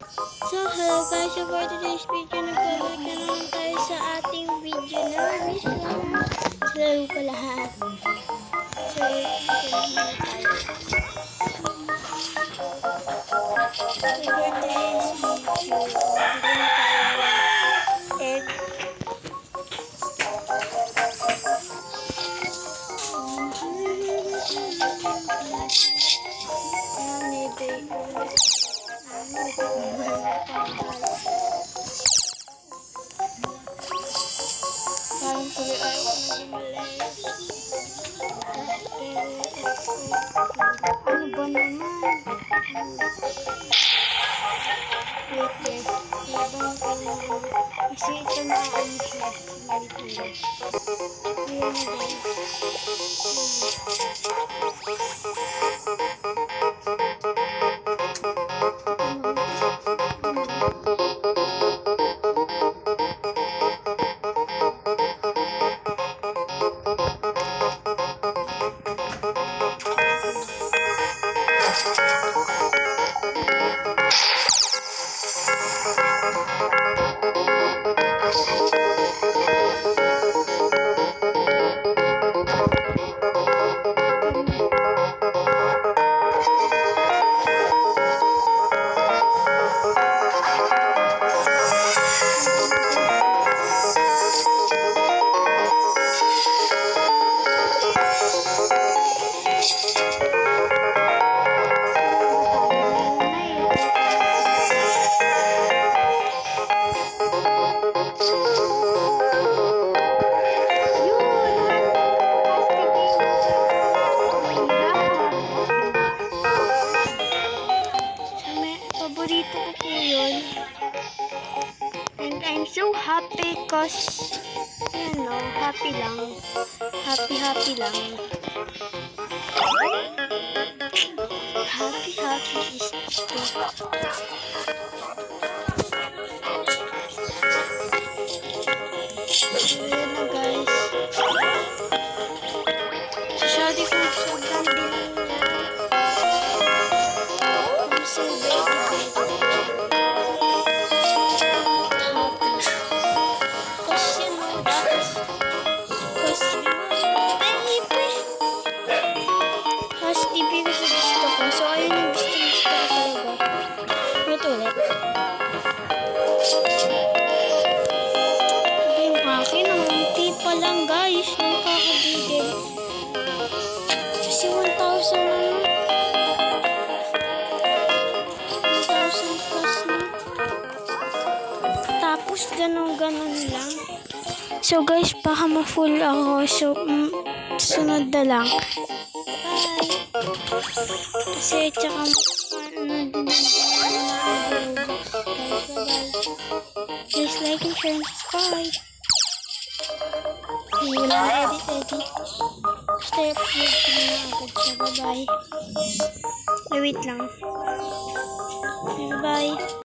So, hello guys, so for today's video, nagbalik na naman tayo sa ating video na mission. So, laro pa lahat. So, ito naman tayo. So, for today's video, bigyan na tayo ng egg. Parang tuloy ayaw ko na gumaling. Ano ba naman? Wait guys, habang ko kasi ito na ano siya sa Pilipinas. Ayan guys. Paborito ko po yun. And I'm so happy cause, you know, happy lang. Happy lang. Happy is good. Ayan na guys. Sasabi ko sobrang din yan. I'm so baby. TV kasi gusto ko. So, ayun yung gusto ko talaga. Ito ulit. Ito yung akin. Ang munti pa lang, guys. Nakakabigil. Kasi 1,000 ano. 1,000 plus na. Tapos, ganun lang. So, guys, baka ma-full ako. So, sunod na lang. Kasi tsaka ano din please like and share and subscribe. Okay, wala na edit. Basta i-upload ko na agad siya. Bye bye. Wait lang. Bye bye.